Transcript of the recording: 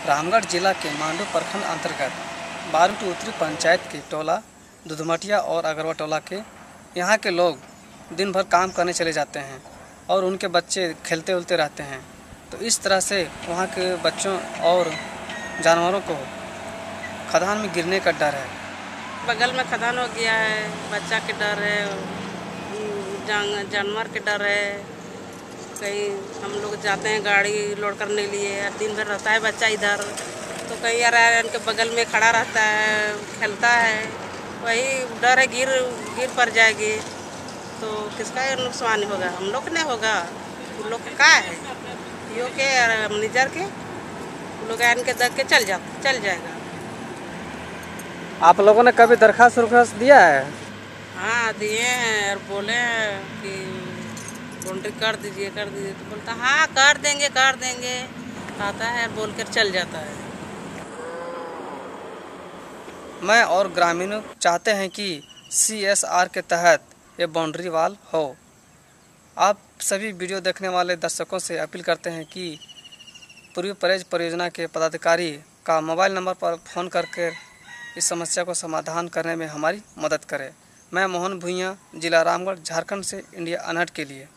रामगढ़ जिला के मांडू प्रखंड अंतर्गत बारूट उत्तरी पंचायत के टोला दुधमटिया और अगरवा टोला के यहाँ के लोग दिन भर काम करने चले जाते हैं और उनके बच्चे खेलते उलते रहते हैं। तो इस तरह से वहाँ के बच्चों और जानवरों को खदान में गिरने का डर है। बगल में खदान हो गया है, बच्चा के डर है, जानवर के डर है। कहीं हम लोग जाते हैं गाड़ी लोड करने लिए, दिन भर रहता है बच्चा इधर, तो कहीं यार इनके बगल में खड़ा रहता है, खेलता है, वही डर है गिर पड़ जाएगी तो किसका नुकसान होगा? हम लोग नहीं होगा, उन लोग का है यो के मैनेजर के लोग इनके दर के चल जाएगा। आप लोगों ने कभी दरखास्त दिया है? हाँ दिए हैं और बोले हैं कि बाउंड्री कर दीजिए तो बोलता हाँ कर देंगे आता है बोल कर चल जाता है। मैं और ग्रामीण चाहते हैं कि CSR के तहत ये बाउंड्री वाल हो। आप सभी वीडियो देखने वाले दर्शकों से अपील करते हैं कि पूर्वी परेज परियोजना के पदाधिकारी का मोबाइल नंबर पर फ़ोन करके इस समस्या को समाधान करने में हमारी मदद करें। मैं मोहन भूइयाँ, जिला रामगढ़, झारखंड से इंडिया अनहर्ड के लिए।